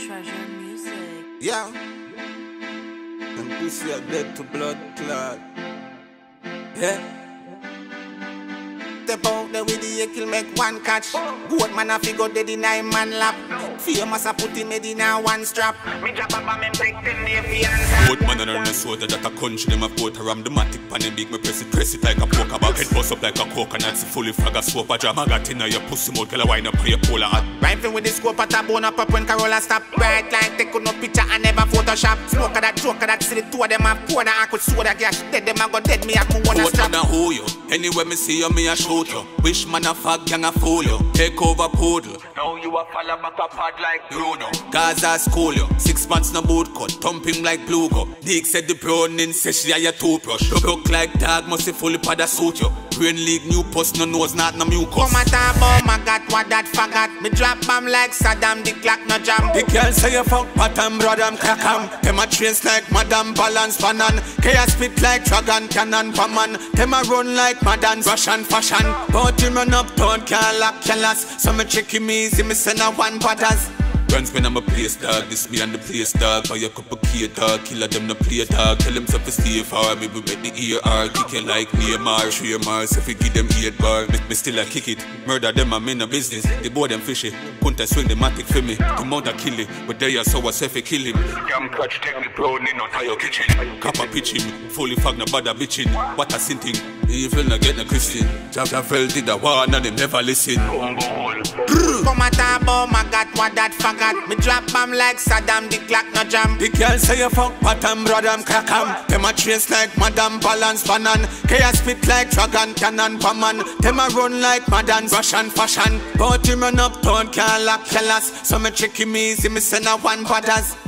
Treasure music. Yeah. And pussy are dead to blood clot. Yeah. Step out there with the kill make one catch. Goat man a figure dead in a man lap. Famous a put him in a one strap. Me drop a bomb and break them navy and Goat man and earn a soda that a country them a boat around the matic pan and big me press it like a poker bag. Head bust up like a coconut, see fully frag a swoop a jam. I got in your pussy mode, girl a wine up on your polar hat. Rifle with the scope at a bone up when Carola stop. Bright like take no picture and never Photoshop. Smoker that joker that see the two of them a pour the aqua soda gas. Dead them a go dead me at me wanna stop. Goat man a who you, anywhere me see you me a shoot you. Wish man a fag gang a fool you. Take over poodle. Now you a fall back a pod like Bruno. Gaza school you, 6 months no boot cut. Thumping like blue go. Dick said the browning says she a your toothbrush. Look like dog must see fully pada suit you. Brain league new post no nose not no mucus. Come at a bomb I got what that faggot. Me drop bomb like Saddam the clock no jam. The girl say you fuck pattern brother crack 'em. Them a trains like Madam Balance Fanan. Chaos spit like dragon cannon paman. Them a run like Madam Russian fashion. But him run up town can't lock your last. So me check him easy me send a one butters. Runs when I'm a place dog, this me and the place dog. Buy a cup of key dog, killer them no play dog. Tell them stuff to stay far, me we bet the ER. Kick you like Neymar, 3 Mars. If we give them 8 bar, me still a kick it. Murder them I'm in a business, they board them fishy. Punta swing the matic for me, the mother kill it. But they are so I say kill him. Damn catch take me brown in out of your kitchen. Kappa pitch him, fully fag no bother bitching. What a sin thing, evil no get no Christian. Jaja felt it a war, and them never listen. Come at a bomb I got what that faggot. Me drop bomb like Saddam, the clock no jam. The girl say you fuck pattern brother crack 'em. Them a trace like Madam Balance Fanan. Chaos spit like dragon cannon paman. Them a run like Madam Russian fashion. But him run up town can't lock your last. So me check him easy, me send a one butters.